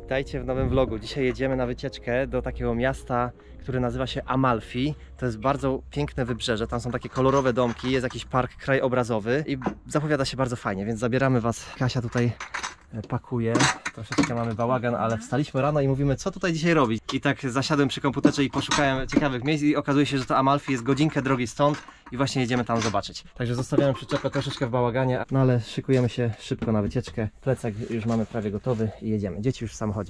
Witajcie w nowym vlogu. Dzisiaj jedziemy na wycieczkę do takiego miasta, które nazywa się Amalfi. To jest bardzo piękne wybrzeże, tam są takie kolorowe domki, jest jakiś park krajobrazowy i zapowiada się bardzo fajnie, więc zabieramy Was. Kasia tutaj pakuje, troszeczkę mamy bałagan, ale wstaliśmy rano i mówimy, co tutaj dzisiaj robić. I tak zasiadłem przy komputerze i poszukałem ciekawych miejsc i okazuje się, że to Amalfi jest godzinkę drogi stąd i właśnie jedziemy tam zobaczyć. Także zostawiamy przyczepę troszeczkę w bałaganie, no ale szykujemy się szybko na wycieczkę. Plecak już mamy prawie gotowy i jedziemy. Dzieci już w samochodzie.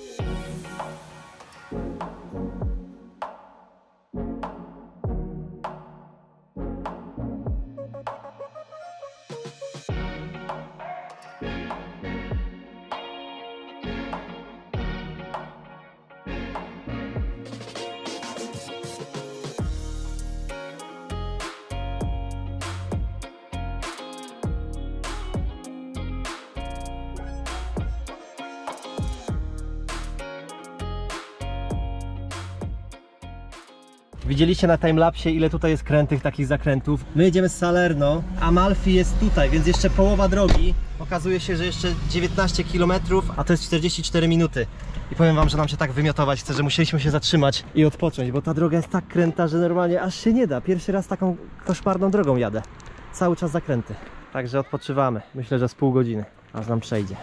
Widzieliście na timelapsie, ile tutaj jest krętych takich zakrętów. My jedziemy z Salerno, Amalfi jest tutaj, więc jeszcze połowa drogi. Okazuje się, że jeszcze 19 km, a to jest 44 minuty. I powiem Wam, że nam się tak wymiotować chce, że musieliśmy się zatrzymać i odpocząć, bo ta droga jest tak kręta, że normalnie aż się nie da. Pierwszy raz taką koszmarną drogą jadę. Cały czas zakręty. Także odpoczywamy. Myślę, że z pół godziny, aż nam przejdzie.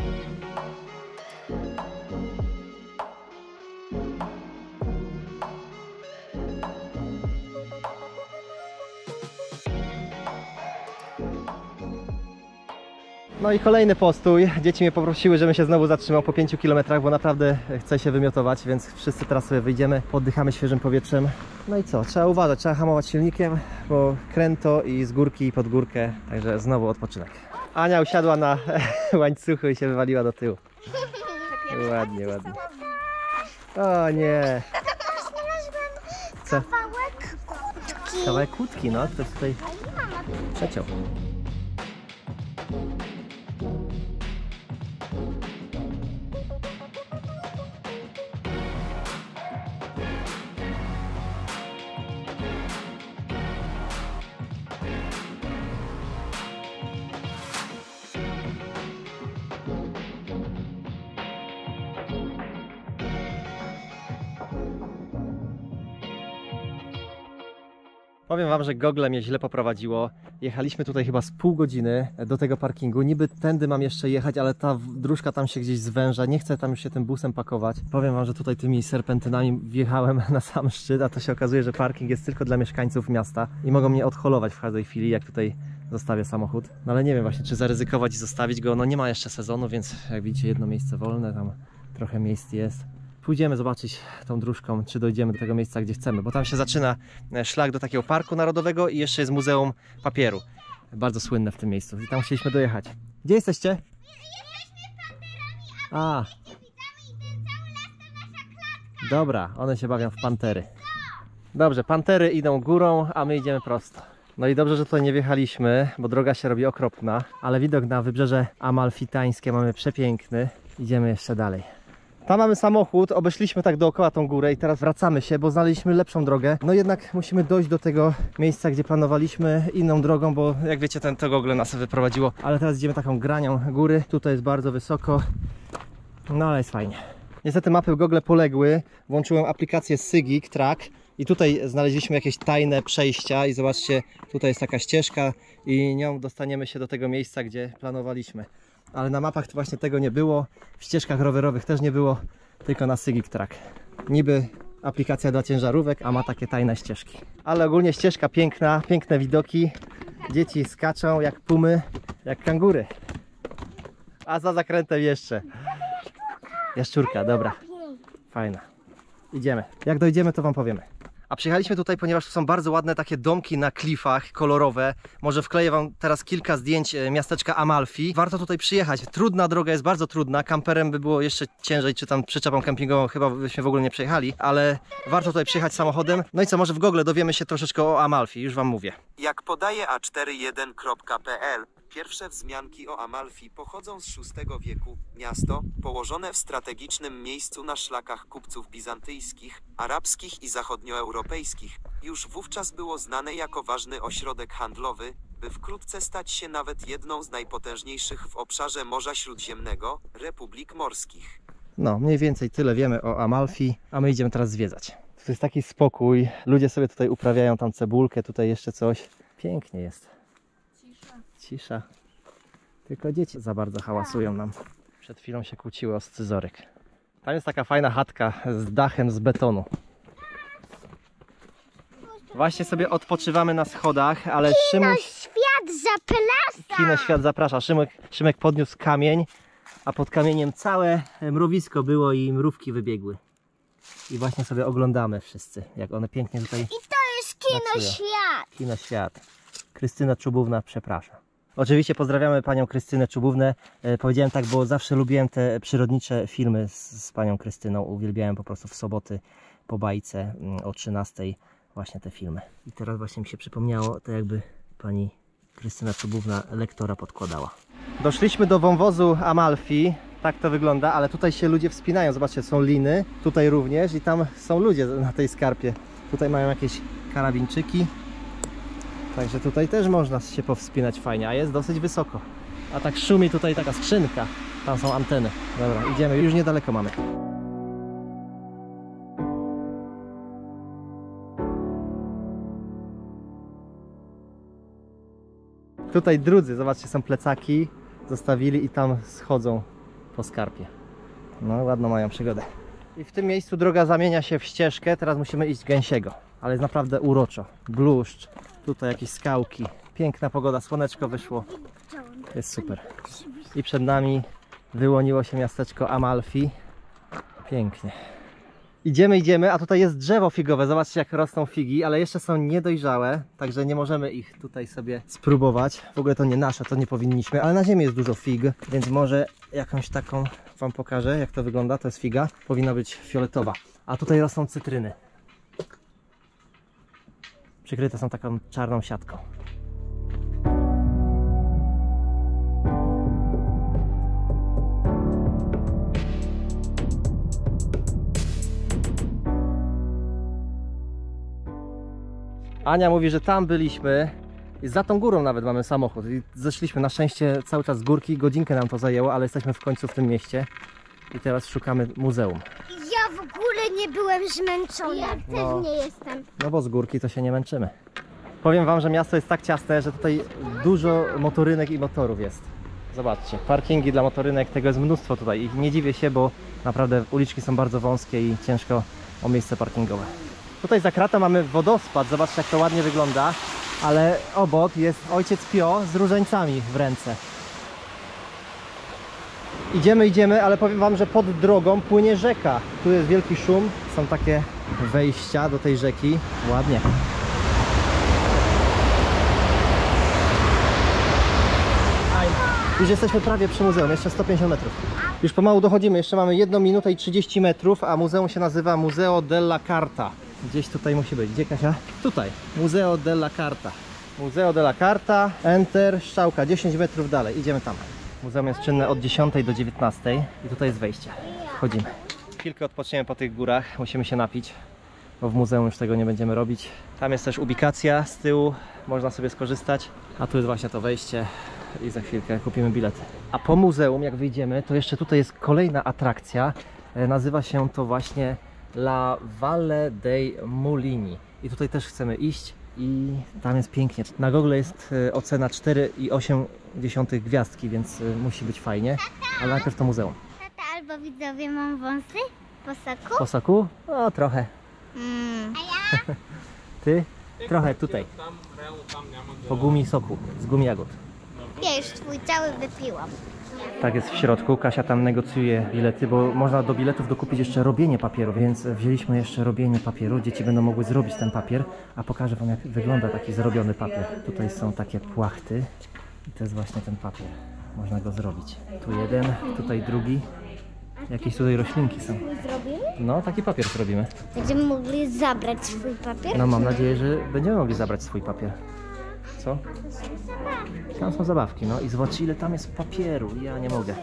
No i kolejny postój. Dzieci mnie poprosiły, żebym się znowu zatrzymał po 5 km, bo naprawdę chcę się wymiotować, więc wszyscy teraz sobie wyjdziemy, poddychamy świeżym powietrzem. No i co? Trzeba uważać, trzeba hamować silnikiem, bo kręto i z górki i pod górkę, także znowu odpoczynek. Ania usiadła na łańcuchu i się wywaliła do tyłu. Ładnie, ładnie. O nie! Co? Kawałek kłódki. Kawałek kłódki, no. Ktoś tutaj przeciął. Powiem Wam, że Google mnie źle poprowadziło. Jechaliśmy tutaj chyba z pół godziny do tego parkingu. Niby tędy mam jeszcze jechać, ale ta dróżka tam się gdzieś zwęża. Nie chcę tam już się tym busem pakować. Powiem Wam, że tutaj tymi serpentynami wjechałem na sam szczyt, a to się okazuje, że parking jest tylko dla mieszkańców miasta i mogą mnie odholować w każdej chwili, jak tutaj zostawię samochód. No ale nie wiem właśnie, czy zaryzykować i zostawić go. No nie ma jeszcze sezonu, więc jak widzicie, jedno miejsce wolne, tam trochę miejsc jest. Pójdziemy zobaczyć tą dróżką, czy dojdziemy do tego miejsca, gdzie chcemy, bo tam się zaczyna szlak do takiego parku narodowego i jeszcze jest Muzeum Papieru. Bardzo słynne w tym miejscu i tam chcieliśmy dojechać. Gdzie jesteście? A. Dobra, one się bawią w pantery. Dobrze, pantery idą górą, a my idziemy prosto. No i dobrze, że tutaj nie wjechaliśmy, bo droga się robi okropna, ale widok na wybrzeże amalfitańskie mamy przepiękny. Idziemy jeszcze dalej. Tam mamy samochód, obeszliśmy tak dookoła tą górę i teraz wracamy się, bo znaleźliśmy lepszą drogę. No jednak musimy dojść do tego miejsca, gdzie planowaliśmy inną drogą, bo jak wiecie, to Google nas wyprowadziło. Ale teraz idziemy taką granią góry, tutaj jest bardzo wysoko, no ale jest fajnie. Niestety mapy Google poległy, włączyłem aplikację Sygic Track i tutaj znaleźliśmy jakieś tajne przejścia i zobaczcie, tutaj jest taka ścieżka i nią dostaniemy się do tego miejsca, gdzie planowaliśmy. Ale na mapach właśnie tego nie było, w ścieżkach rowerowych też nie było, tylko na Sygic Track. Niby aplikacja dla ciężarówek, a ma takie tajne ścieżki. Ale ogólnie ścieżka piękna, piękne widoki. Dzieci skaczą jak pumy, jak kangury. A za zakrętem jeszcze jaszczurka, dobra, fajna. Idziemy. Jak dojdziemy, to Wam powiemy. A przyjechaliśmy tutaj, ponieważ tu są bardzo ładne takie domki na klifach, kolorowe. Może wkleję Wam teraz kilka zdjęć miasteczka Amalfi. Warto tutaj przyjechać. Trudna droga jest, bardzo trudna. Kamperem by było jeszcze ciężej, czy tam przyczepą kempingową chyba byśmy w ogóle nie przejechali. Ale warto tutaj przyjechać samochodem. No i co, może w Google dowiemy się troszeczkę o Amalfi, już Wam mówię. Jak podaje a41.pl, pierwsze wzmianki o Amalfi pochodzą z VI wieku. Miasto, położone w strategicznym miejscu na szlakach kupców bizantyjskich, arabskich i zachodnioeuropejskich, już wówczas było znane jako ważny ośrodek handlowy, by wkrótce stać się nawet jedną z najpotężniejszych w obszarze Morza Śródziemnego republik morskich. No, mniej więcej tyle wiemy o Amalfi, a my idziemy teraz zwiedzać. To jest taki spokój, ludzie sobie tutaj uprawiają tam cebulkę, tutaj jeszcze coś. Pięknie jest. Cisza. Tylko dzieci za bardzo hałasują nam. Przed chwilą się kłóciły o scyzoryk. Tam jest taka fajna chatka z dachem z betonu. Właśnie sobie odpoczywamy na schodach, ale Szymuś... Świat zaprasza! Kino Świat zaprasza. Szymek podniósł kamień, a pod kamieniem całe mrowisko było i mrówki wybiegły. I właśnie sobie oglądamy wszyscy, jak one pięknie tutaj... I to jest Kino pracują. Świat! Kino Świat. Krystyna Czubówna przepraszam. Oczywiście pozdrawiamy panią Krystynę Czubównę. Powiedziałem tak, bo zawsze lubiłem te przyrodnicze filmy z panią Krystyną. Uwielbiałem po prostu w soboty po bajce o 13:00 właśnie te filmy. I teraz właśnie mi się przypomniało, to jakby pani Krystyna Czubówna lektora podkładała. Doszliśmy do wąwozu Amalfi. Tak to wygląda, ale tutaj się ludzie wspinają. Zobaczcie, są liny, tutaj również i tam są ludzie na tej skarpie. Tutaj mają jakieś karabinczyki. Także tutaj też można się powspinać fajnie, a jest dosyć wysoko. A tak szumi tutaj taka skrzynka. Tam są anteny. Dobra, idziemy, już niedaleko mamy. Tutaj drudzy, zobaczcie, są plecaki. Zostawili i tam schodzą po skarpie. No, ładną mają przygodę. I w tym miejscu droga zamienia się w ścieżkę. Teraz musimy iść gęsiego. Ale jest naprawdę uroczo. Bluszcz. Tutaj jakieś skałki. Piękna pogoda, słoneczko wyszło. Jest super. I przed nami wyłoniło się miasteczko Amalfi. Pięknie. Idziemy, a tutaj jest drzewo figowe. Zobaczcie, jak rosną figi, ale jeszcze są niedojrzałe. Także nie możemy ich tutaj sobie spróbować. W ogóle to nie nasze, to nie powinniśmy. Ale na ziemi jest dużo fig, więc może jakąś taką wam pokażę, jak to wygląda. To jest figa. Powinna być fioletowa. A tutaj rosną cytryny. Przykryte są taką czarną siatką. Ania mówi, że tam byliśmy i za tą górą nawet mamy samochód. I zeszliśmy na szczęście cały czas z górki, godzinkę nam to zajęło, ale jesteśmy w końcu w tym mieście i teraz szukamy muzeum. Ja w ogóle nie byłem zmęczona. Ja też No. nie jestem. No bo z górki to się nie męczymy. Powiem wam, że miasto jest tak ciasne, że tutaj dużo motorynek i motorów jest. Zobaczcie, parkingi dla motorynek, tego jest mnóstwo tutaj i nie dziwię się, bo naprawdę uliczki są bardzo wąskie i ciężko o miejsce parkingowe. Tutaj za kratą mamy wodospad, zobaczcie, jak to ładnie wygląda, ale obok jest ojciec Pio z różańcami w ręce. Idziemy, ale powiem wam, że pod drogą płynie rzeka. Tu jest wielki szum, są takie wejścia do tej rzeki. Ładnie. Już jesteśmy prawie przy muzeum, jeszcze 150 metrów. Już pomału dochodzimy, jeszcze mamy 1 minutę i 30 metrów, a muzeum się nazywa Museo della Carta. Gdzieś tutaj musi być. Gdzie, Kasia? Tutaj. Museo della Carta. Museo della Carta, enter, strzałka, 10 metrów dalej. Idziemy tam. Muzeum jest czynne od 10 do 19 i tutaj jest wejście. Wchodzimy. Chwilkę odpoczniemy po tych górach, musimy się napić, bo w muzeum już tego nie będziemy robić. Tam jest też ubikacja z tyłu, można sobie skorzystać, a tu jest właśnie to wejście i za chwilkę kupimy bilety. A po muzeum, jak wyjdziemy, to jeszcze tutaj jest kolejna atrakcja, nazywa się to właśnie La Valle dei Mulini i tutaj też chcemy iść i tam jest pięknie. Na Google jest ocena 4,8 gwiazdki, więc musi być fajnie, ale najpierw to muzeum. Tata albo widzowie, mam wąsy po soku? Po soku? O, trochę. Ty? Trochę tutaj. Po gumi soku, z gumi jagód. Ja już twój cały wypiłam. Tak jest w środku, Kasia tam negocjuje bilety, bo można do biletów dokupić jeszcze robienie papieru, więc wzięliśmy jeszcze robienie papieru. Dzieci będą mogły zrobić ten papier, a pokażę wam, jak wygląda taki zrobiony papier. Tutaj są takie płachty i to jest właśnie ten papier. Można go zrobić. Tu jeden, tutaj drugi. Jakieś tutaj roślinki są. Zrobimy? No, taki papier zrobimy. Będziemy mogli zabrać swój papier? No, mam nadzieję, że będziemy mogli zabrać swój papier. Co? Tam są zabawki, no i zobaczcie, ile tam jest papieru. Ja nie mogę.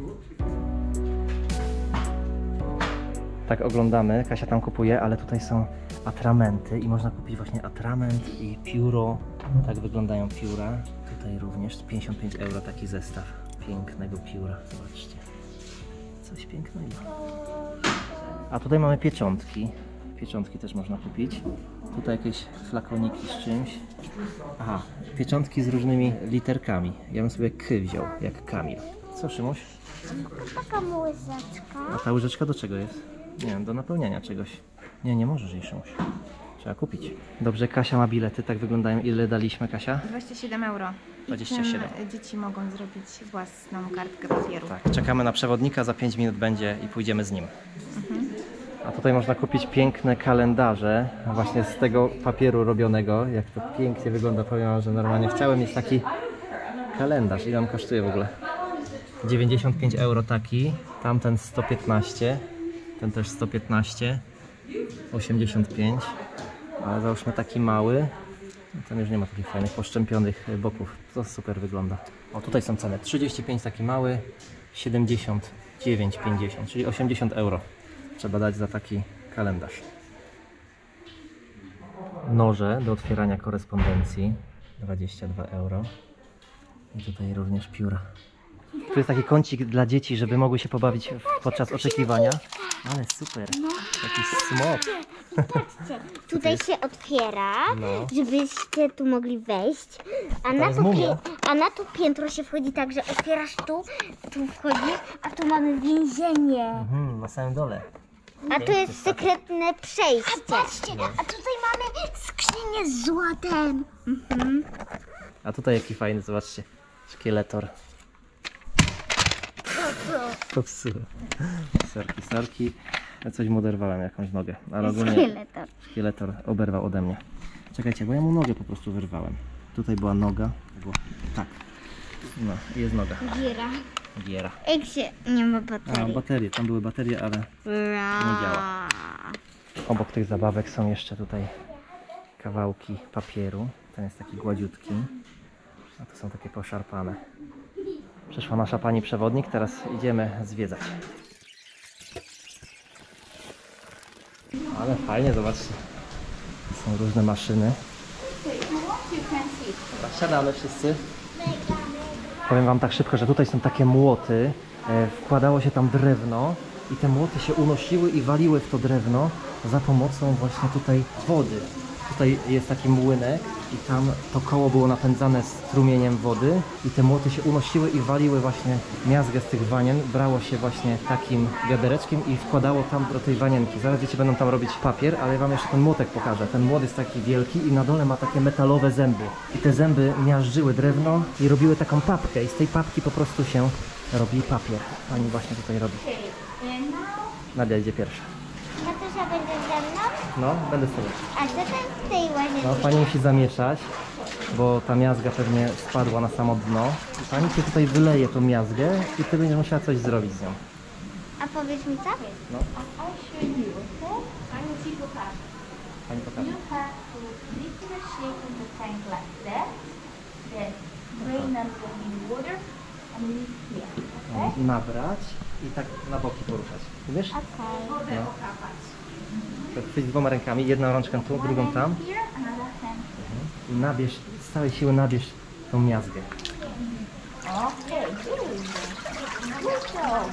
Tak oglądamy, Kasia tam kupuje, ale tutaj są atramenty i można kupić właśnie atrament i pióro. Tak wyglądają pióra. Tutaj również 55 € taki zestaw pięknego pióra. Zobaczcie. Coś pięknego. A tutaj mamy pieczątki. Pieczątki też można kupić. Tutaj jakieś flakoniki z czymś. Aha, pieczątki z różnymi literkami. Ja bym sobie K wziął, jak Kamil. Co, Szymuś? Taka łyżeczka. A ta łyżeczka do czego jest? Nie wiem, do napełniania czegoś. Nie możesz jej, Szymuś. Trzeba kupić. Dobrze, Kasia ma bilety, tak wyglądają. Ile daliśmy, Kasia? 27 euro. 27. Dzieci mogą zrobić własną kartkę papieru. Tak, czekamy na przewodnika, za 5 minut będzie i pójdziemy z nim. A tutaj można kupić piękne kalendarze właśnie z tego papieru robionego. Jak to pięknie wygląda, powiem wam, że normalnie chciałem mieć taki kalendarz. Ile on kosztuje w ogóle? 95 euro taki, tamten 115, ten też 115, 85, ale załóżmy taki mały. Tam już nie ma takich fajnych poszczępionych boków. To super wygląda. O, tutaj są ceny. 35 taki mały, 79,50, czyli 80 euro. Trzeba dać za taki kalendarz. Noże do otwierania korespondencji, 22 euro. I tutaj również pióra. Tu jest taki kącik dla dzieci, żeby mogły się pobawić podczas oczekiwania. Ale super, jakiś smok. Patrzcie, tutaj się otwiera, No. żebyście tu mogli wejść. jest mumia. A na to piętro się wchodzi tak, że otwierasz tu wchodzisz, a tu mamy więzienie. Na samym dole. A tu jest sekretne przejście. A patrzcie, a tutaj mamy skrzynię z złotem. A tutaj jaki fajny, zobaczcie. Szkieletor. Popsułem. Sorki. Ja coś mu oderwałem, jakąś nogę. Ale ogólnie Szkieletor. szkieletor oberwał ode mnie. Czekajcie, bo ja mu nogę po prostu wyrwałem. Tutaj była noga. Tak. No, i jest noga. Giera. Jak się nie ma A, baterii. baterie. Tam były baterie, ale nie działa. Obok tych zabawek są jeszcze tutaj kawałki papieru. Ten jest taki gładziutki. A to są takie poszarpane. Przyszła nasza pani przewodnik, teraz idziemy zwiedzać. Ale fajnie, zobaczcie. Są różne maszyny. Dobra, siadamy wszyscy. Powiem wam tak szybko, że tutaj są takie młoty. Wkładało się tam drewno i te młoty się unosiły i waliły w to drewno za pomocą właśnie tutaj wody. Tutaj jest taki młynek i tam to koło było napędzane strumieniem wody i te młoty się unosiły i waliły właśnie miazgę z tych wanien. Brało się właśnie takim wiadereczkiem i wkładało tam do tej wanienki. Zaraz dzieci będą tam robić papier, ale ja wam jeszcze ten młotek pokażę. Ten młot jest taki wielki i na dole ma takie metalowe zęby. I te zęby miażdżyły drewno i robiły taką papkę i z tej papki po prostu się robi papier. Pani właśnie tutaj robi. Nadia idzie pierwsza. Natasza będzie ze mną? No, będę sobie. A co tam w tej łazience? No, pani musi zamieszać, bo ta miazga pewnie spadła na samo dno. I pani się tutaj wyleje tą miazgę i ty będziesz musiała coś zrobić z nią. A powiedz mi co? No. Pani pokaże. You have to lift the shape of the tank like that. Then drain out the water and leave here. No, nabrać i tak na boki poruszać. Wiesz? Okej. No. Tak chwyć dwoma rękami, jedną rączkę tu, drugą tam. Here, another hand. I nabierz, z całej siły nabierz tą miazgę. Okay, good job.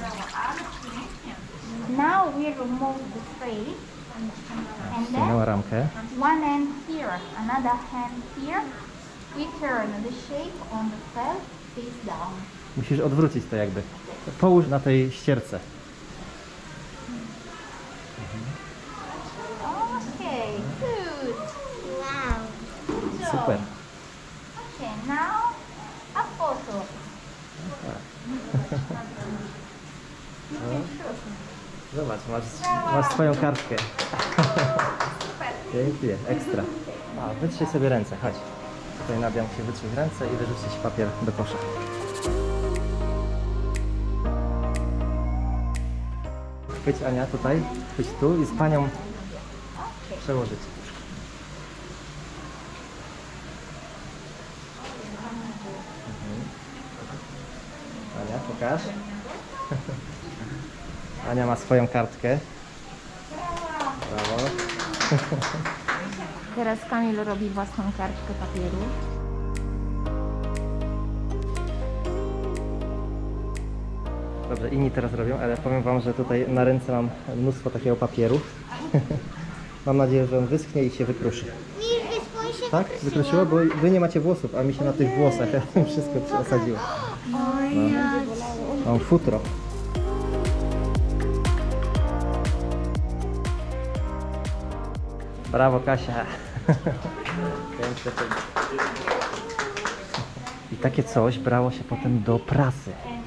Now we remove the tray and then Ściągnęła ramkę. one hand here, another hand here. We turn the shape on the felt face down. Musisz odwrócić to jakby. Połóż na tej ścierce. Okay, good. Wow. Super. Okay, now a photo. Zobacz, masz swoją kartkę. Pięknie, ekstra. A, wytrzyj sobie ręce, chodź. Tutaj Nadia musi wytrzeć ręce i wyrzucić papier do kosza. Chodź Ania, tutaj, chodź tu i z panią przełożyć. Ania, pokaż. Ania ma swoją kartkę. Brawo. Teraz Kamil robi własną kartkę papieru. Dobrze, inni teraz robią, ale powiem wam, że tutaj na ręce mam mnóstwo takiego papieru. Mam nadzieję, że on wyschnie i się wykruszy. Tak? Wykruszyło? Bo wy nie macie włosów, a mi się na tych włosach wszystko osadziło. No. Mam futro. Brawo, Kasia. Piękne. I takie coś brało się potem do prasy.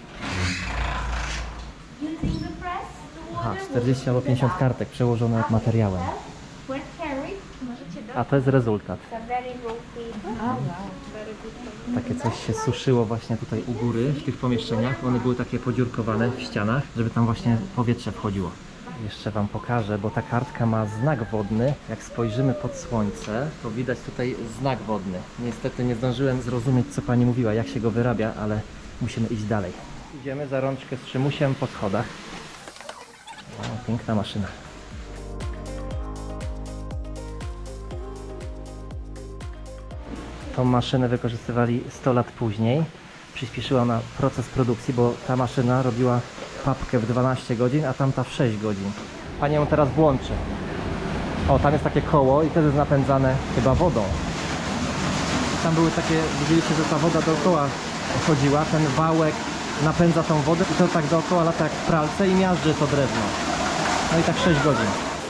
Using the press, the Aha, water 40 albo 50 kartek przełożone materiałem. were carried. Możecie A to jest rezultat. It's a very good paper. Takie coś się suszyło właśnie tutaj u góry, w tych pomieszczeniach. One były takie podziurkowane w ścianach, żeby tam właśnie powietrze wchodziło. Jeszcze wam pokażę, bo ta kartka ma znak wodny. Jak spojrzymy pod słońce, to widać tutaj znak wodny. Niestety nie zdążyłem zrozumieć, co pani mówiła, jak się go wyrabia, ale musimy iść dalej. Idziemy za rączkę z Szymusiem po schodach. O, piękna maszyna. Tą maszynę wykorzystywali 100 lat później. Przyspieszyła ona proces produkcji, bo ta maszyna robiła papkę w 12 godzin, a tamta w 6 godzin. Pani ją teraz włączy. O, tam jest takie koło i wtedy jest napędzane chyba wodą. Tam były takie, widzieliście, że ta woda dookoła chodziła, ten wałek napędza tą wodę i to tak dookoła lata jak w pralce i miażdży to drewno. No i tak 6 godzin.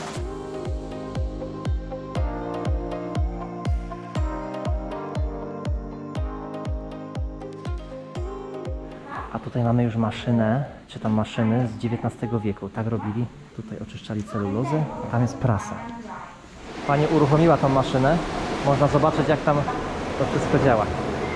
A tutaj mamy już maszynę, czy tam maszyny z XIX wieku. Tak robili. Tutaj oczyszczali celulozę, a tam jest prasa. Pani uruchomiła tą maszynę. Można zobaczyć, jak tam to wszystko działa.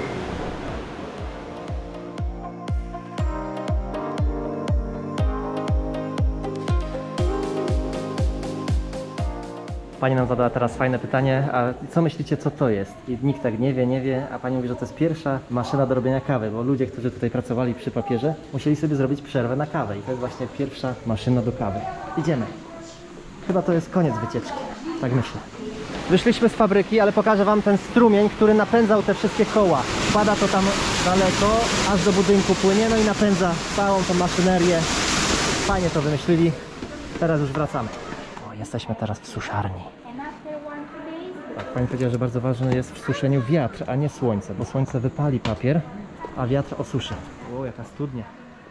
Pani nam zadała teraz fajne pytanie, a co myślicie, co to jest? I nikt tak nie wie, a pani mówi, że to jest pierwsza maszyna do robienia kawy, bo ludzie, którzy tutaj pracowali przy papierze, musieli sobie zrobić przerwę na kawę i to jest właśnie pierwsza maszyna do kawy. Idziemy. Chyba to jest koniec wycieczki, tak myślę. Wyszliśmy z fabryki, ale pokażę wam ten strumień, który napędzał te wszystkie koła. Wpada to tam daleko, aż do budynku płynie, no i napędza całą tą maszynerię. Fajnie to wymyślili. Teraz już wracamy. Jesteśmy teraz w suszarni. And after 1-2 days, Tak, pani powiedziała, że bardzo ważny jest w suszeniu wiatr, a nie słońce, bo słońce wypali papier, a wiatr osuszy. O, jaka studnia.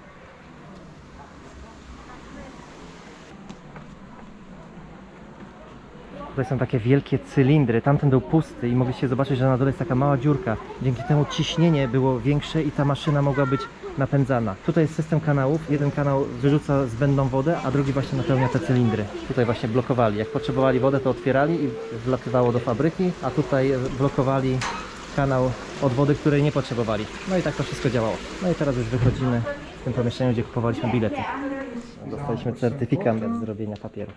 Tutaj są takie wielkie cylindry, tamten był pusty i mogliście zobaczyć, że na dole jest taka mała dziurka. Dzięki temu ciśnienie było większe i ta maszyna mogła być napędzana. Tutaj jest system kanałów, jeden kanał wyrzuca zbędną wodę, a drugi właśnie napełnia te cylindry. Tutaj właśnie blokowali, jak potrzebowali wodę, to otwierali i wlatywało do fabryki, a tutaj blokowali kanał od wody, której nie potrzebowali. No i tak to wszystko działało. No i teraz już wychodzimy w tym pomieszczeniu, gdzie kupowaliśmy bilety. Dostaliśmy certyfikat z zrobienia papieru.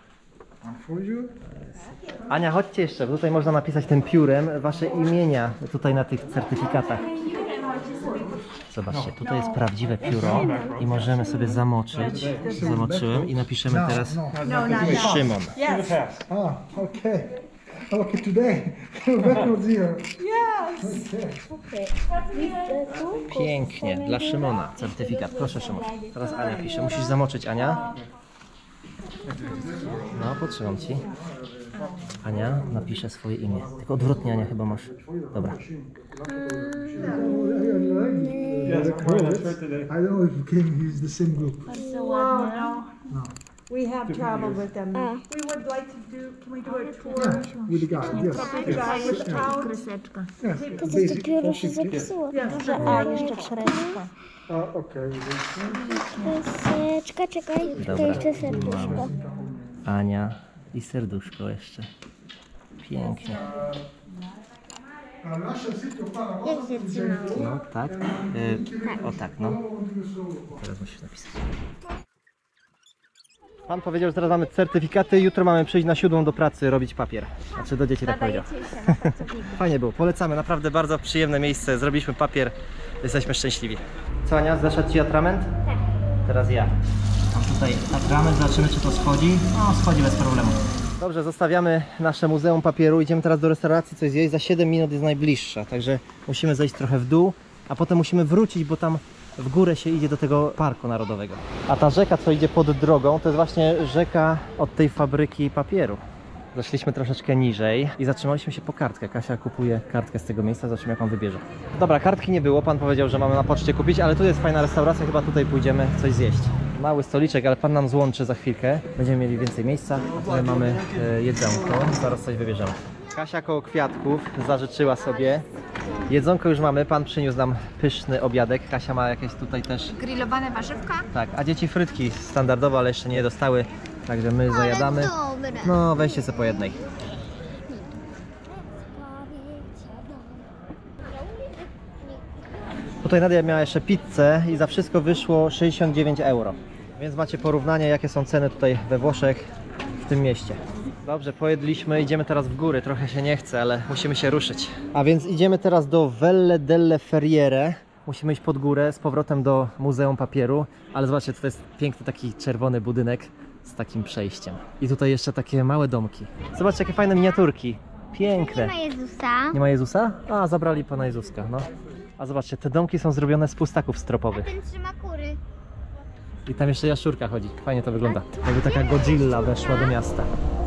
Ania, chodźcie jeszcze, bo tutaj można napisać tym piórem wasze imienia tutaj na tych certyfikatach. Zobaczcie, tutaj jest prawdziwe pióro i możemy sobie zamoczyć. Zamoczyłem i napiszemy teraz Szymon. Ah, okay. Okay, today. Records here. Pięknie, dla Szymona certyfikat. Proszę, Szymon. Teraz Ania pisze. Musisz zamoczyć, Ania. No, potrzymam ci. Ania napisze swoje imię. Tylko odwrotnie, Ania, chyba masz. Dobra. I don't know if you can use the same group. We have traveled with them. We would like to do, can we do a tour? With the guy, yes. The guy with the town? Yes, To basic dopiero się 450. zapisało. Duże A, jeszcze trzeźka. Okay. Kreseczka, czekaj. To Dobra. jeszcze serduszko. Ania i serduszko jeszcze. Pięknie. Jak się trzymało? No, tak. O tak, no. Teraz musisz napisać. Pan powiedział, że teraz mamy certyfikaty, jutro mamy przyjść na 7 do pracy robić papier. Znaczy do dzieci tak powiedział. Fajnie było, polecamy, naprawdę bardzo przyjemne miejsce. Zrobiliśmy papier, jesteśmy szczęśliwi. Co, Ania, zeszedł ci atrament? Tak. Teraz ja. Mam tutaj atrament, zobaczymy, czy to schodzi. No, schodzi bez problemu. Dobrze, zostawiamy nasze Muzeum Papieru. Idziemy teraz do restauracji coś zjeść. Za 7 minut jest najbliższa, także musimy zejść trochę w dół, a potem musimy wrócić, bo tam w górę się idzie do tego parku narodowego. A ta rzeka, co idzie pod drogą, to jest właśnie rzeka od tej fabryki papieru. Zeszliśmy troszeczkę niżej i zatrzymaliśmy się po kartkę. Kasia kupuje kartkę z tego miejsca, zobaczymy, jaką wybierze. Dobra, kartki nie było, pan powiedział, że mamy na poczcie kupić, ale tu jest fajna restauracja, chyba tutaj pójdziemy coś zjeść. Mały stoliczek, ale pan nam złączy za chwilkę. Będziemy mieli więcej miejsca, a tutaj mamy jedzonko, zaraz coś wybierzemy. Kasia koło kwiatków zażyczyła sobie. Jedzonko już mamy, pan przyniósł nam pyszny obiadek. Kasia ma jakieś tutaj też... Grillowane warzywka. Tak, a dzieci frytki standardowo, ale jeszcze nie dostały, także my zajadamy. Dobre. No, weźcie sobie po jednej. Tutaj Nadia miała jeszcze pizzę i za wszystko wyszło 69 euro. Więc macie porównanie, jakie są ceny tutaj we Włoszech, w tym mieście. Dobrze, pojedliśmy, idziemy teraz w góry. Trochę się nie chce, ale musimy się ruszyć. A więc idziemy teraz do Velle delle Ferriere. Musimy iść pod górę, z powrotem do Muzeum Papieru. Ale zobaczcie, to jest piękny taki czerwony budynek z takim przejściem. I tutaj jeszcze takie małe domki. Zobaczcie, jakie fajne miniaturki. Piękne. Nie ma Jezusa. Nie ma Jezusa? A, zabrali Pana Jezuska, no. A zobaczcie, te domki są zrobione z pustaków stropowych. Ten trzyma kury. I tam jeszcze jaszczurka chodzi. Fajnie to wygląda. Jakby taka Godzilla weszła do miasta.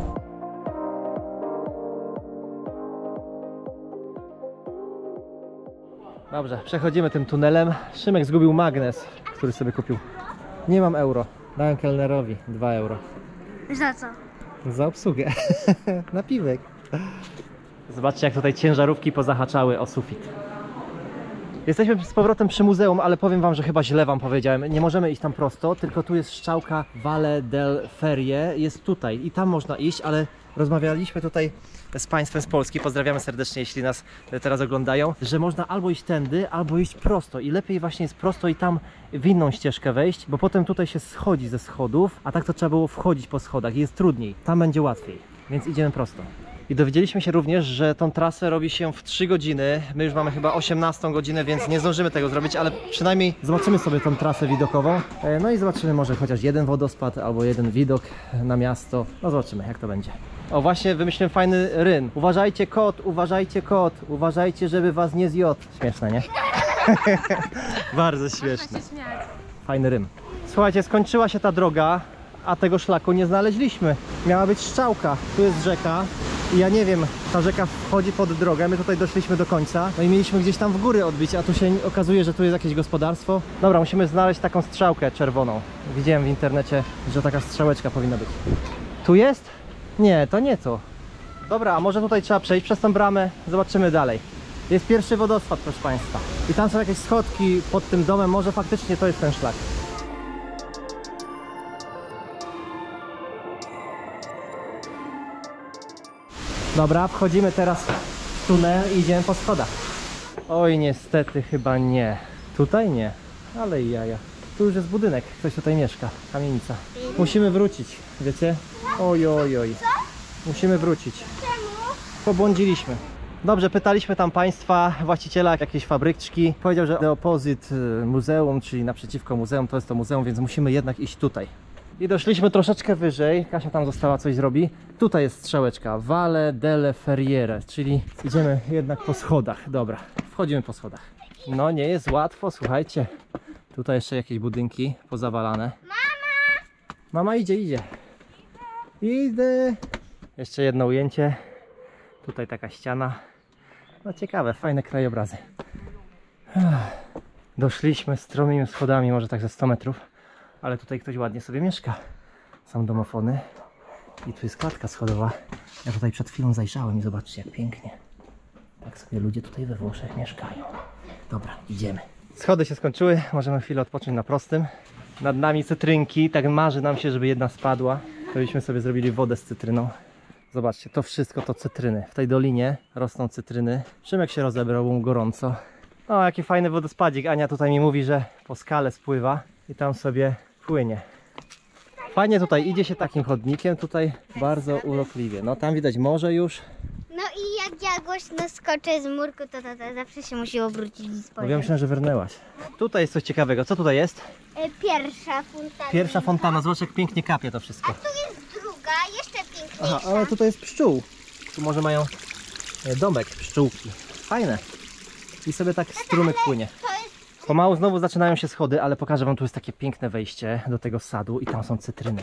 Dobrze, przechodzimy tym tunelem. Szymek zgubił magnes, który sobie kupił. Nie mam euro. Dałem kelnerowi 2 euro. Za co? Za obsługę. Napiwek. Zobaczcie, jak tutaj ciężarówki pozahaczały o sufit. Jesteśmy z powrotem przy muzeum, ale powiem wam, że chyba źle wam powiedziałem. Nie możemy iść tam prosto, tylko tu jest strzałka Valle del Ferie. Jest tutaj i tam można iść, ale rozmawialiśmy tutaj z państwem z Polski, pozdrawiamy serdecznie, jeśli nas teraz oglądają, że można albo iść tędy, albo iść prosto i lepiej właśnie jest prosto i tam w inną ścieżkę wejść, bo potem tutaj się schodzi ze schodów, a tak to trzeba było wchodzić po schodach i jest trudniej, tam będzie łatwiej, więc idziemy prosto. I dowiedzieliśmy się również, że tą trasę robi się w 3 godziny. My już mamy chyba 18 godzinę, więc nie zdążymy tego zrobić, ale przynajmniej zobaczymy sobie tą trasę widokową. No i zobaczymy może chociaż jeden wodospad albo jeden widok na miasto. No zobaczymy, jak to będzie. O, właśnie wymyśliłem fajny rym. Uważajcie kot, uważajcie, żeby was nie zjadł. Śmieszne, nie? Bardzo śmieszne. Fajny rym. Słuchajcie, skończyła się ta droga, a tego szlaku nie znaleźliśmy. Miała być strzałka, tu jest rzeka. I ja nie wiem, ta rzeka wchodzi pod drogę, my tutaj doszliśmy do końca. No i mieliśmy gdzieś tam w góry odbić, a tu się okazuje, że tu jest jakieś gospodarstwo. Dobra, musimy znaleźć taką strzałkę czerwoną. Widziałem w internecie, że taka strzałeczka powinna być. Tu jest? Nie, to nie to. Dobra, a może tutaj trzeba przejść przez tą bramę, zobaczymy dalej. Jest pierwszy wodospad, proszę Państwa. I tam są jakieś schodki pod tym domem, może faktycznie to jest ten szlak. Dobra, wchodzimy teraz w tunel i idziemy po schodach. Oj, niestety chyba nie. Tutaj nie, ale i jaja. Tu już jest budynek, ktoś tutaj mieszka, kamienica. Musimy wrócić, wiecie? Oj, oj, oj. Musimy wrócić. Pobłądziliśmy. Dobrze, pytaliśmy tam państwa, właściciela jakiejś fabryczki. Powiedział, że the opposite muzeum, czyli naprzeciwko muzeum, to jest to muzeum, więc musimy jednak iść tutaj. I doszliśmy troszeczkę wyżej, Kasia tam została, coś zrobi. Tutaj jest strzałeczka, Valle delle Ferriere, czyli idziemy jednak po schodach. Dobra, wchodzimy po schodach. No nie jest łatwo, słuchajcie. Tutaj jeszcze jakieś budynki pozawalane. Mama idzie, idzie. Idę. Jeszcze jedno ujęcie. Tutaj taka ściana. No ciekawe, fajne krajobrazy. Doszliśmy stromymi schodami, może tak ze 100 metrów. Ale tutaj ktoś ładnie sobie mieszka. Są domofony. I tu jest klatka schodowa. Ja tutaj przed chwilą zajrzałem i zobaczcie, jak pięknie. Tak sobie ludzie tutaj we Włoszech mieszkają. Dobra, idziemy. Schody się skończyły, możemy chwilę odpocząć na prostym. Nad nami cytrynki, tak marzy nam się, żeby jedna spadła. To byśmy sobie zrobili wodę z cytryną. Zobaczcie, to wszystko to cytryny. W tej dolinie rosną cytryny. Szymek się rozebrał, było mu gorąco. O, jaki fajny wodospadzik. Ania tutaj mi mówi, że po skale spływa i tam sobie płynie. Fajnie tutaj idzie się takim chodnikiem, tutaj bardzo urokliwie. No tam widać morze już. No i jak ja głośno skoczę z murku, to zawsze się musi obrócić i No spojrzeć. ja myślałem, że wyrnęłaś. Tutaj jest coś ciekawego. Co tutaj jest? Pierwsza fontanna. Pierwsza fontana. Zobacz, jak pięknie kapie to wszystko. Tu jest druga, jeszcze piękniejsza. Aha, ale tutaj jest pszczół. Tu może mają domek pszczółki. Fajne. I sobie tak strumyk płynie. To jest Pomału znowu zaczynają się schody, ale pokażę wam, tu jest takie piękne wejście do tego sadu i tam są cytryny.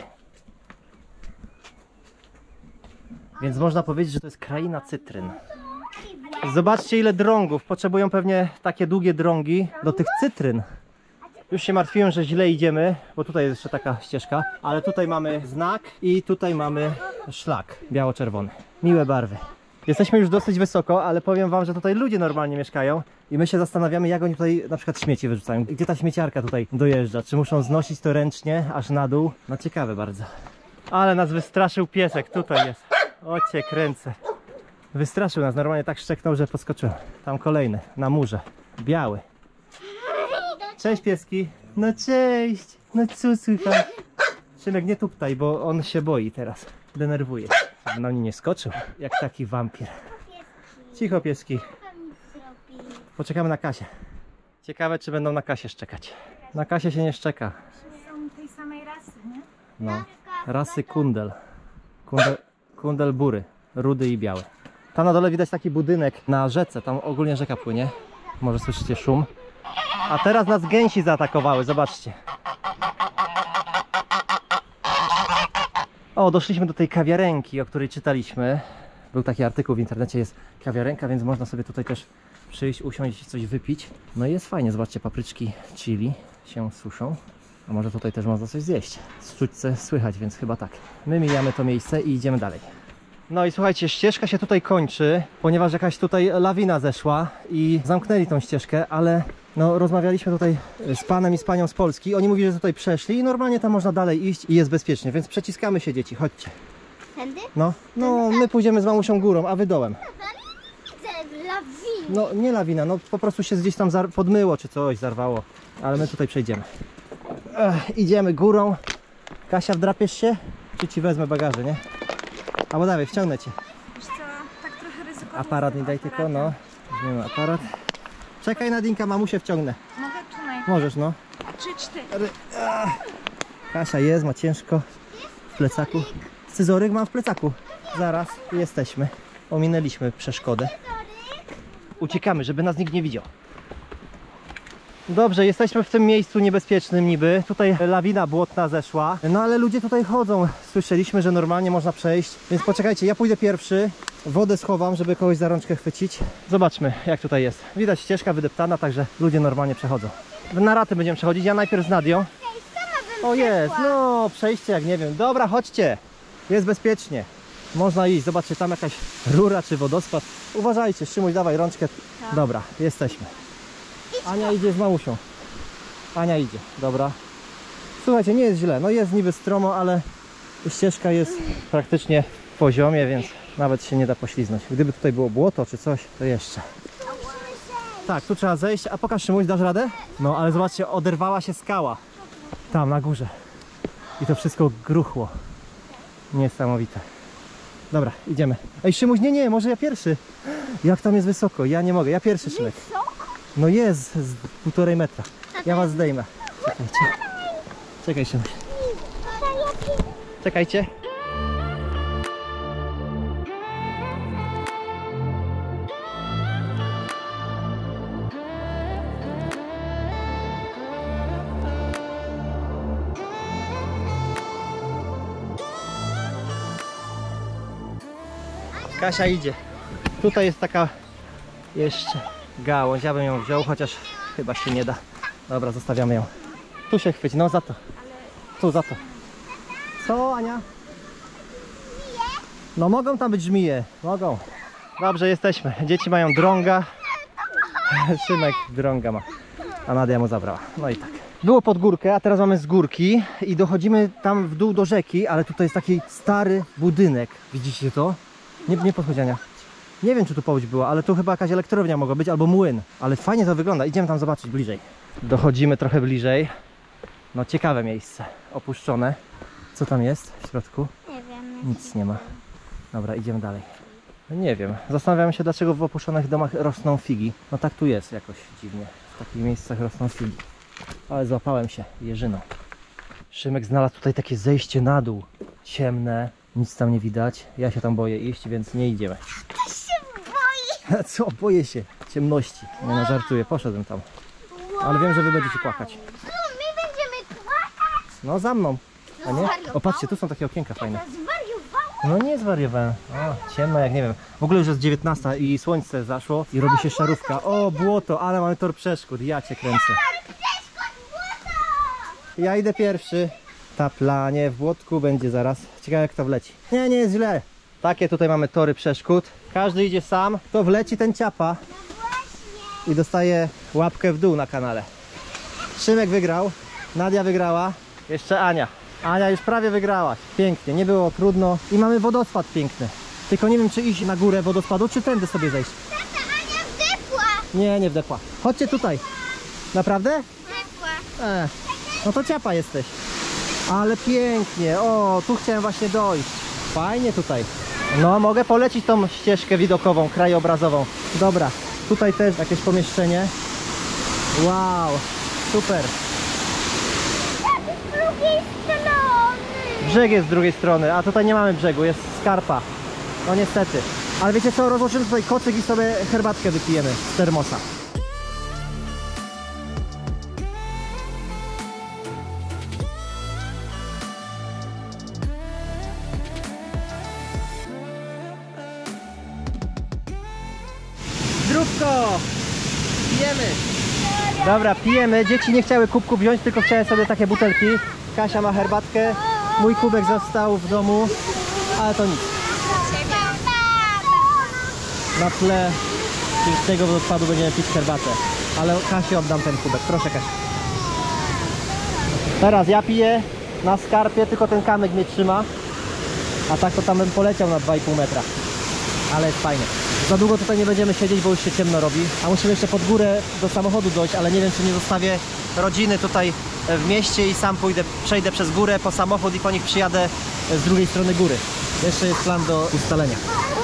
Więc można powiedzieć, że to jest kraina cytryn. Zobaczcie, ile drągów. Potrzebują pewnie takie długie drągi do tych cytryn. Już się martwiłem, że źle idziemy, bo tutaj jest jeszcze taka ścieżka, ale tutaj mamy znak i tutaj mamy szlak biało-czerwony. Miłe barwy. Jesteśmy już dosyć wysoko, ale powiem wam, że tutaj ludzie normalnie mieszkają i my się zastanawiamy, jak oni tutaj na przykład śmieci wyrzucają. Gdzie ta śmieciarka tutaj dojeżdża? Czy muszą znosić to ręcznie aż na dół? No ciekawe bardzo. Ale nas wystraszył piesek, tutaj jest. O cię kręcę. Wystraszył nas, normalnie tak szczeknął, że podskoczyłem. Tam kolejny, na murze. Biały. Cześć pieski. No cześć. No co słychać? Szymek, nie tuptaj, bo on się boi teraz. Denerwuje. Żeby na mnie nie skoczył, jak taki wampir. Cicho pieski. Poczekamy na Kasię. Ciekawe, czy będą na Kasię szczekać. Na Kasię się nie szczeka. Są tej samej rasy, nie? No. Rasy kundel. Kundel bury. Rudy i biały. Tam na dole widać taki budynek na rzece. Tam ogólnie rzeka płynie. Może słyszycie szum. A teraz nas gęsi zaatakowały, zobaczcie. O, doszliśmy do tej kawiarenki, o której czytaliśmy. Był taki artykuł w internecie, jest kawiarenka, więc można sobie tutaj też przyjść, usiąść i coś wypić. No i jest fajnie, zobaczcie, papryczki chili się suszą. A może tutaj też można coś zjeść. Z czudźce słychać, więc chyba tak. My mijamy to miejsce i idziemy dalej. No i słuchajcie, ścieżka się tutaj kończy, ponieważ jakaś tutaj lawina zeszła i zamknęli tą ścieżkę, ale no rozmawialiśmy tutaj z panem i z panią z Polski. Oni mówili, że tutaj przeszli i normalnie tam można dalej iść i jest bezpiecznie, więc przeciskamy się, dzieci, chodźcie. Tędy? No, my pójdziemy z mamusią górą, a wy dołem. Widzę lawinę. No nie lawina, no po prostu się gdzieś tam podmyło czy coś, zarwało, ale my tutaj przejdziemy. Idziemy górą. Kasia, wdrapiesz się? Czy ci wezmę bagaże, nie? Albo dawaj, wciągnę cię. Wiesz co, tak trochę ryzykownie. Aparat nie daj tylko, no. Weźmiemy aparat. Czekaj Nadinka, mamusię wciągnę. Mogę czy nie? Możesz, no. 3-4. Kasia jest, ma ciężko w plecaku. Scyzoryk mam w plecaku. Zaraz, jesteśmy. Ominęliśmy przeszkodę. Uciekamy, żeby nas nikt nie widział. Dobrze, jesteśmy w tym miejscu niebezpiecznym niby. Tutaj lawina błotna zeszła. No ale ludzie tutaj chodzą. Słyszeliśmy, że normalnie można przejść. Więc poczekajcie, ja pójdę pierwszy. Wodę schowam, żeby kogoś za rączkę chwycić. Zobaczmy, jak tutaj jest. Widać ścieżka wydeptana, także ludzie normalnie przechodzą. Na raty będziemy przechodzić. Ja najpierw z Nadią. O jest, no przejście jak nie wiem. Dobra, chodźcie. Jest bezpiecznie. Można iść. Zobaczcie, tam jakaś rura czy wodospad. Uważajcie, Szymuś, dawaj rączkę. Dobra, jesteśmy. Ania idzie z mamusią. Ania idzie, dobra. Słuchajcie, nie jest źle. No jest niby stromo, ale ścieżka jest praktycznie w poziomie, więc nawet się nie da pośliznąć. Gdyby tutaj było błoto czy coś, to jeszcze. Tak, tu trzeba zejść. A pokaż, Szymuś, dasz radę? No, ale zobaczcie, oderwała się skała. Tam, na górze. I to wszystko gruchło. Niesamowite. Dobra, idziemy. Ej, Szymuś, nie, może ja pierwszy. Jak tam jest wysoko? Ja nie mogę. Ja pierwszy, Szymek. No jest, z 1,5 metra. Ja was zdejmę. Czekajcie. Czekaj, Szymuś. Czekajcie. Kasia idzie. Tutaj jest taka jeszcze gałąź. Ja bym ją wziął, chociaż chyba się nie da. Dobra, zostawiamy ją. Tu się chwyć, no za to. Tu, za to. Co, Ania? No mogą tam być żmije. Mogą. Dobrze, jesteśmy. Dzieci mają drąga. Szymek drąga ma. A Nadia mu zabrała. No i tak. Było pod górkę, a teraz mamy z górki i dochodzimy tam w dół do rzeki, ale tutaj jest taki stary budynek. Widzicie to? Nie podchodź, Ania. Nie wiem, czy tu powódź była, ale tu chyba jakaś elektrownia mogła być, albo młyn. Ale fajnie to wygląda. Idziemy tam zobaczyć bliżej. Dochodzimy trochę bliżej. No ciekawe miejsce. Opuszczone. Co tam jest w środku? Nie wiem. Nic nie ma. Dobra, idziemy dalej. No nie wiem. Zastanawiamy się, dlaczego w opuszczonych domach rosną figi. No tak tu jest jakoś dziwnie. W takich miejscach rosną figi. Ale złapałem się jeżyną. Szymek znalazł tutaj takie zejście na dół. Ciemne. Nic tam nie widać. Ja się tam boję iść, więc nie idziemy. Też się boję. Co? Boję się ciemności. Nie no, żartuję. Poszedłem tam. Wow. Ale wiem, że wy będziecie płakać. My będziemy płakać. No za mną. A nie? O, patrzcie, tu są takie okienka fajne. Zwariowałam. No nie zwariowałem. O, ciemno jak nie wiem. W ogóle już jest 19 i słońce zaszło i robi się szarówka. O, błoto, ale mamy tor przeszkód. Ja cię kręcę. Ja idę pierwszy. Taplanie w błotku będzie zaraz. Ciekawe jak to wleci. Nie, nie jest źle. Takie tutaj mamy tory przeszkód. Każdy idzie sam. To wleci ten ciapa i dostaje łapkę w dół na kanale. Szymek wygrał. Nadia wygrała. Jeszcze Ania. Ania już prawie wygrałaś. Pięknie, nie było trudno. I mamy wodospad piękny. Tylko nie wiem, czy iść na górę wodospadu, czy tędy sobie zejść. Tata, Ania wdepła. Nie, nie wdepła. Chodźcie tutaj. Naprawdę? Wdepła. No to ciapa jesteś. Ale pięknie. O, tu chciałem właśnie dojść. Fajnie tutaj. No, mogę polecić tą ścieżkę widokową, krajobrazową. Dobra, tutaj też jakieś pomieszczenie. Wow, super. Z drugiej strony. Brzeg jest z drugiej strony, a tutaj nie mamy brzegu, jest skarpa. No niestety. Ale wiecie co, rozłożymy tutaj kocyk i sobie herbatkę wypijemy z termosa. Zdrówko! Pijemy! Dobra, pijemy. Dzieci nie chciały kubku wziąć, tylko chciały sobie takie butelki. Kasia ma herbatkę, mój kubek został w domu, ale to nic. Na tle pięknego wodospadu będziemy pić herbatę. Ale Kasi oddam ten kubek. Proszę, Kasia. Teraz ja piję na skarpie, tylko ten kamyk mnie trzyma. A tak to tam bym poleciał na 2,5 metra. Ale jest fajnie. Za długo tutaj nie będziemy siedzieć, bo już się ciemno robi. A musimy jeszcze pod górę do samochodu dojść, ale nie wiem, czy nie zostawię rodziny tutaj w mieście i sam przejdę przez górę po samochód i po nich przyjadę z drugiej strony góry. Jeszcze jest plan do ustalenia.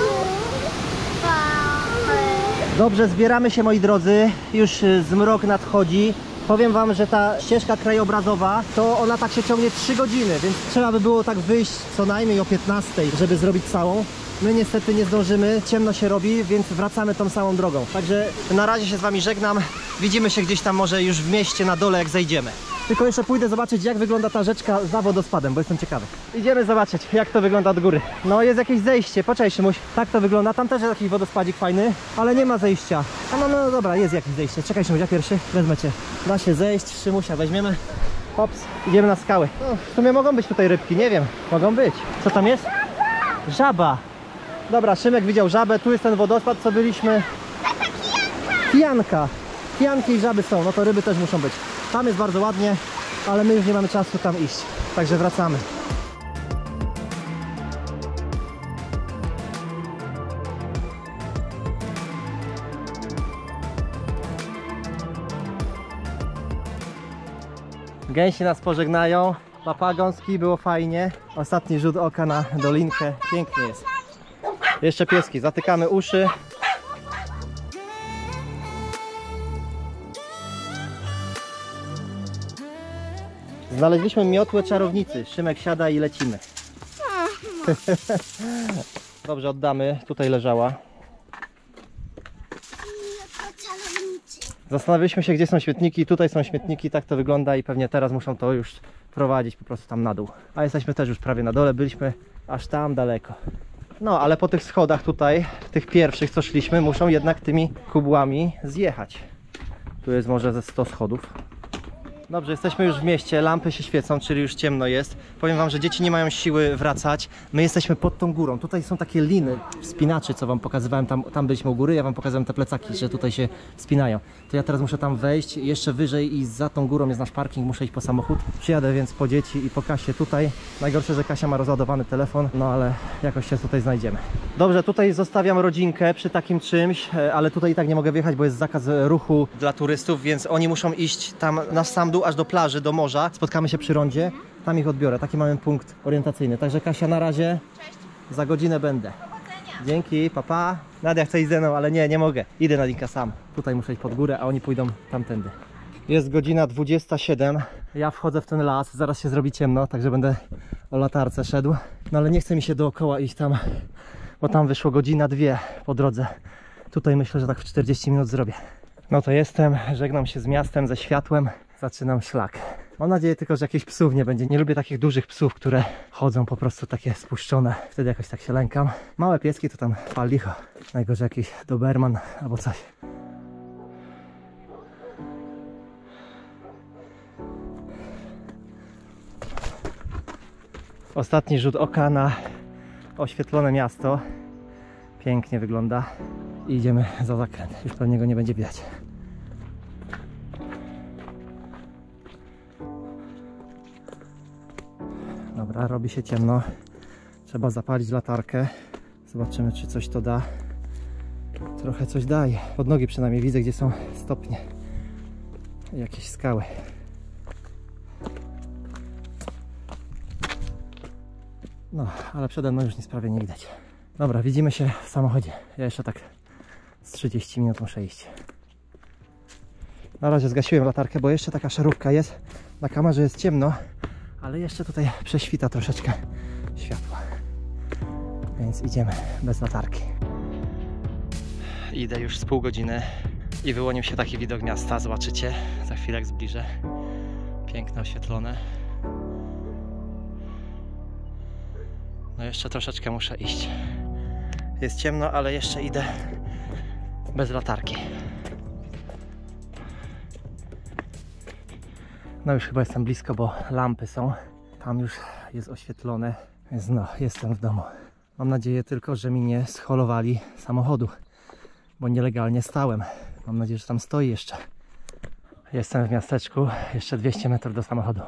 Dobrze, zbieramy się, moi drodzy. Już zmrok nadchodzi. Powiem wam, że ta ścieżka krajobrazowa, to ona tak się ciągnie 3 godziny, więc trzeba by było tak wyjść co najmniej o 15, żeby zrobić całą. My niestety nie zdążymy, ciemno się robi, więc wracamy tą samą drogą. Także na razie się z wami żegnam. Widzimy się gdzieś tam może już w mieście na dole, jak zejdziemy. Tylko jeszcze pójdę zobaczyć, jak wygląda ta rzeczka za wodospadem, bo jestem ciekawy. Idziemy zobaczyć, jak to wygląda od góry. No jest jakieś zejście, poczekaj Szymuś. Tak to wygląda, tam też jest jakiś wodospadzik fajny, ale nie ma zejścia. No dobra, jest jakieś zejście. Czekaj Szymuś, ja pierwszy, wezmę cię. Da się zejść, Szymusia weźmiemy. Hops, idziemy na skały. No, w sumie mogą być tutaj rybki, nie wiem, mogą być. Co tam jest? Żaba. Dobra, Szymek widział żabę, tu jest ten wodospad, co byliśmy. Kijanka. Kijanki i żaby są, no to ryby też muszą być. Tam jest bardzo ładnie, ale my już nie mamy czasu tam iść. Także wracamy. Gęsi nas pożegnają. Papa gąski, było fajnie. Ostatni rzut oka na dolinkę. Pięknie jest. Jeszcze pieski, zatykamy uszy. Znaleźliśmy miotłę czarownicy. Szymek siada i lecimy. Dobrze, oddamy. Tutaj leżała. Zastanawialiśmy się, gdzie są śmietniki. Tutaj są śmietniki, tak to wygląda i pewnie teraz muszą to już prowadzić po prostu tam na dół. A jesteśmy też już prawie na dole, byliśmy aż tam daleko. No, ale po tych schodach tutaj, tych pierwszych co szliśmy, muszą jednak tymi kubłami zjechać. Tu jest może ze 100 schodów. Dobrze, jesteśmy już w mieście, lampy się świecą, czyli już ciemno jest. Powiem wam, że dzieci nie mają siły wracać. My jesteśmy pod tą górą. Tutaj są takie liny, wspinaczy, co wam pokazywałem. Tam byliśmy u góry, ja wam pokazałem te plecaki, że tutaj się wspinają. To ja teraz muszę tam wejść, jeszcze wyżej i za tą górą jest nasz parking, muszę iść po samochód. Przyjadę więc po dzieci i po Kasię tutaj. Najgorsze, że Kasia ma rozładowany telefon, no ale jakoś się tutaj znajdziemy. Dobrze, tutaj zostawiam rodzinkę przy takim czymś, ale tutaj i tak nie mogę wjechać, bo jest zakaz ruchu dla turystów, więc oni muszą iść tam na sam dół, aż do plaży, do morza. Spotkamy się przy rondzie, tam ich odbiorę. Taki mamy punkt orientacyjny. Także Kasia, na razie. Cześć. Za godzinę będę. Dzięki, papa. Nadia chce iść ze mną, ale nie mogę. Idę Nadinka sam. Tutaj muszę iść pod górę, a oni pójdą tamtędy. Jest godzina 27. Ja wchodzę w ten las, zaraz się zrobi ciemno, także będę o latarce szedł. No ale nie chce mi się dookoła iść tam, bo tam wyszło godzina, 2 po drodze. Tutaj myślę, że tak w 40 minut zrobię. No to jestem, żegnam się z miastem, ze światłem, zaczynam szlak. Mam nadzieję tylko, że jakichś psów nie będzie. Nie lubię takich dużych psów, które chodzą po prostu takie spuszczone. Wtedy jakoś tak się lękam. Małe pieski to tam fal licho. Najgorzej jakiś doberman albo coś. Ostatni rzut oka na oświetlone miasto. Pięknie wygląda. I idziemy za zakręt. Już pewnie go nie będzie widać. Dobra, robi się ciemno. Trzeba zapalić latarkę. Zobaczymy, czy coś to da. Trochę coś daje. Pod nogi przynajmniej widzę, gdzie są stopnie. Jakieś skały. No, ale przede mną już nic prawie nie widać. Dobra, widzimy się w samochodzie. Ja jeszcze tak z 30 minut muszę iść. Na razie zgasiłem latarkę, bo jeszcze taka szarówka jest. Na kamerze jest ciemno, ale jeszcze tutaj prześwita troszeczkę światła. Więc idziemy bez latarki. Idę już z pół godziny i wyłonił się taki widok miasta. Zobaczycie, za chwilę jak zbliżę. Piękne, oświetlone. No jeszcze troszeczkę muszę iść. Jest ciemno, ale jeszcze idę bez latarki. No już chyba jestem blisko, bo lampy są. Tam już jest oświetlone, więc no, jestem w domu. Mam nadzieję tylko, że mi nie scholowali samochodu, bo nielegalnie stałem. Mam nadzieję, że tam stoi jeszcze. Jestem w miasteczku, jeszcze 200 metrów do samochodu.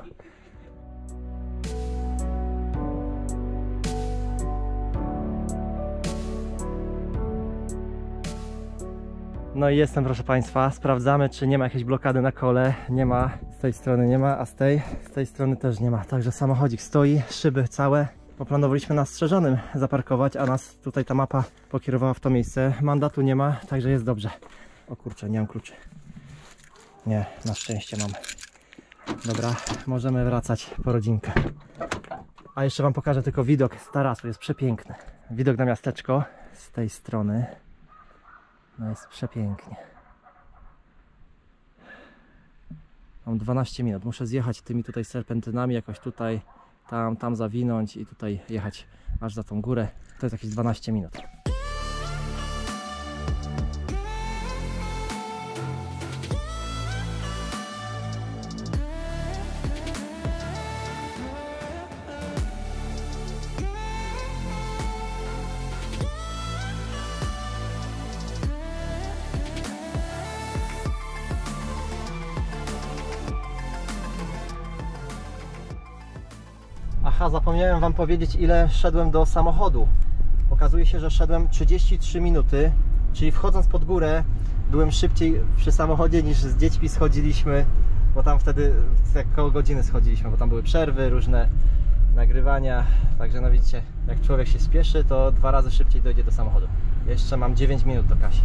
No i jestem, proszę Państwa, sprawdzamy, czy nie ma jakiejś blokady na kole. Nie ma, z tej strony nie ma, a z tej strony też nie ma. Także samochodzik stoi, szyby całe. Poplanowaliśmy na strzeżonym zaparkować, a nas tutaj ta mapa pokierowała w to miejsce. Mandatu nie ma, także jest dobrze. O kurczę, nie mam kluczy. Nie, na szczęście mam. Dobra, możemy wracać po rodzinkę. A jeszcze Wam pokażę tylko widok z tarasu, jest przepiękny. Widok na miasteczko z tej strony. No jest przepięknie. Mam 12 minut. Muszę zjechać tymi tutaj serpentynami, jakoś tutaj, tam zawinąć i tutaj jechać aż za tą górę. To jest jakieś 12 minut. Aha, zapomniałem Wam powiedzieć, ile szedłem do samochodu. Okazuje się, że szedłem 33 minuty, czyli wchodząc pod górę byłem szybciej przy samochodzie niż z dziećmi schodziliśmy, bo tam wtedy jak koło godziny schodziliśmy, bo tam były przerwy, różne nagrywania. Także no widzicie, jak człowiek się spieszy, to 2 razy szybciej dojdzie do samochodu. Jeszcze mam 9 minut do Kasi.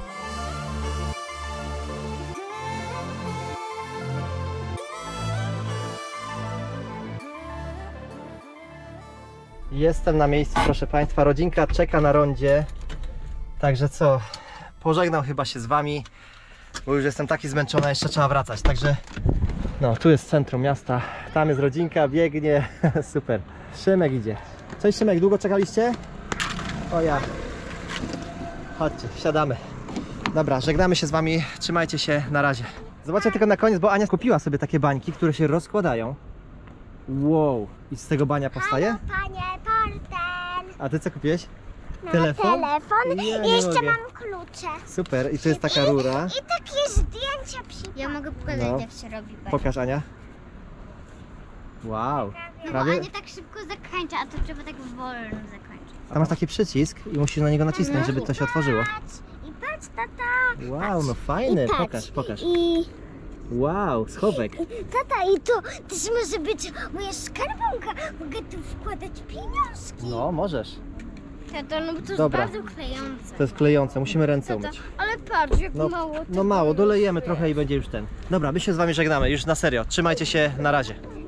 Jestem na miejscu, proszę Państwa, rodzinka czeka na rondzie. Także co, pożegnam chyba się z Wami, bo już jestem taki zmęczony, a jeszcze trzeba wracać. Także no, tu jest centrum miasta, tam jest rodzinka, biegnie, super. Szymek idzie. Cześć Szymek, długo czekaliście? O ja. Chodźcie, wsiadamy. Dobra, żegnamy się z Wami, trzymajcie się, na razie. Zobaczcie tylko na koniec, bo Ania kupiła sobie takie bańki, które się rozkładają. Wow, i z tego bania powstaje? Panie Porten. A Ty co kupiłeś? No, Telefon? telefon. Ja I nie jeszcze mogę. mam klucze. Super, i tu jest taka rura. I takie zdjęcia przy... Ja mogę pokazać, No. jak się robi bańki. Pokaż, Ania. Wow, No bo prawie. Ania tak szybko zakończa, a to trzeba tak wolno zakończyć. Tam masz taki przycisk i musisz na niego nacisnąć, żeby to się otworzyło. I patrz, tata. Wow, no fajne, I patrz. pokaż, pokaż. I Wow, schowek. tata, i to też może być moja skarbonka. Mogę tu wkładać pieniążki. No, możesz. Tato, no bo to jest Dobra. bardzo klejące. To jest klejące, musimy ręce Tata, umyć. ale patrz, jak No, mało no tego mało, jest. dolejemy trochę i będzie już ten. Dobra, my się z Wami żegnamy, już na serio. Trzymajcie się, na razie.